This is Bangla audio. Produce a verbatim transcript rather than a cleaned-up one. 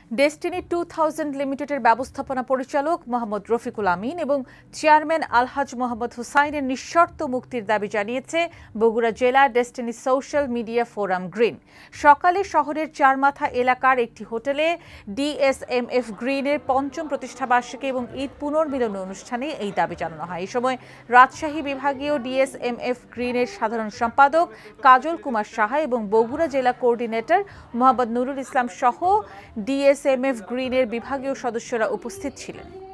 ডেস্টিনি টু থাউজেন্ড লিমিটেডের ব্যবস্থাপনা পরিচালক মোহাম্মদ রফিকুল আমিন এবং চেয়ারম্যান আলহাজ মোহাম্মদ হুসাইনের নিঃশর্ত মুক্তির দাবি জানিয়েছে বগুড়া জেলা destiny social media forum green. সকালে শহরের চারমাথা এলাকার একটি হোটেলে ডিএসএমএফ গ্রিনের পঞ্চম প্রতিষ্ঠাবার্ষিকী এবং ঈদ পুনর্মিলন অনুষ্ঠানে এই দাবি জানানো হয়। এই সময় রাজশাহী বিভাগীয় ডিএসএমএফ গ্রিনের সাধারণ সম্পাদক কাজল কুমার সাহা এবং বগুড়া জেলা কোঅর্ডিনেটর মোহাম্মদ নুরুল ইসলাম সহ ডিএস এম এফ গ্রিনের বিভাগীয় সদস্যরা উপস্থিত ছিলেন।